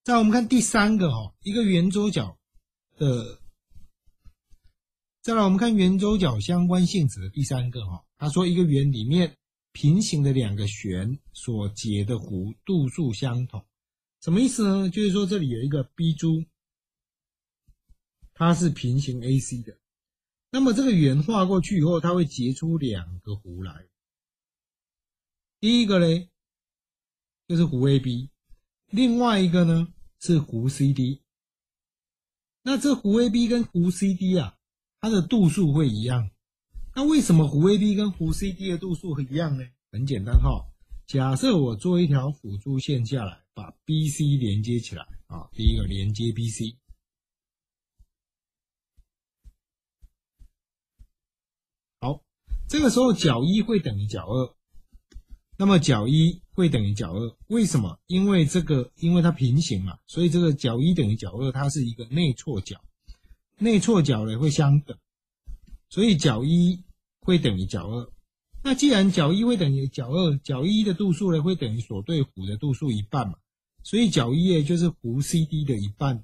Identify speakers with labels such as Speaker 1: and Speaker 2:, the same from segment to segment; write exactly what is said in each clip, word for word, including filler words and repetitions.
Speaker 1: 再来我们看第三个哦，一个圆周角的，再来我们看圆周角相关性质的第三个哦，他说一个圆里面平行的两个弦所结的弧度数相同，什么意思呢？就是说这里有一个 B 珠，它是平行 A C 的，那么这个圆画过去以后，它会结出两个弧来。第一个呢，就是弧 A B， 另外一个呢是弧 C D。那这弧 A B 跟弧 C D 啊，它的度数会一样。那为什么弧 A B 跟弧 C D 的度数会一样呢？很简单哈，假设我做一条辅助线下来，把 B C 连接起来啊，第一个连接 B C。好，这个时候角一会等于角二。那么角一会等于角二，为什么？因为这个，因为它平行嘛，所以这个角一等于角二，它是一个内错角，内错角呢会相等，所以角一会等于角二。那既然角一会等于角二，角一的度数呢会等于所对弧的度数一半嘛，所以角一呢就是弧 C D 的一半。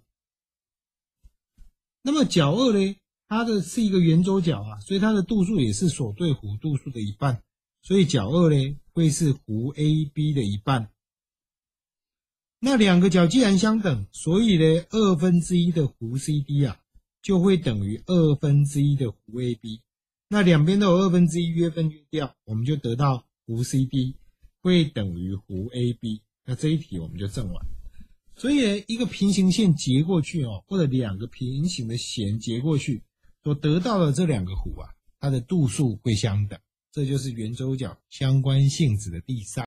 Speaker 1: 那么角二呢，它的是一个圆周角啊，所以它的度数也是所对弧度数的一半。所以角二呢会是弧 A B 的一半。那两个角既然相等，所以呢二分之一的弧 C D 啊就会等于二分之一的弧 A B。那两边都有二分之一，约分约掉，我们就得到弧 C D 会等于弧 A B。那这一题我们就证完。所以呢一个平行线截过去哦，或者两个平行的弦截过去，所得到的这两个弧啊，它的度数会相等。这就是圆周角相关性质的第三。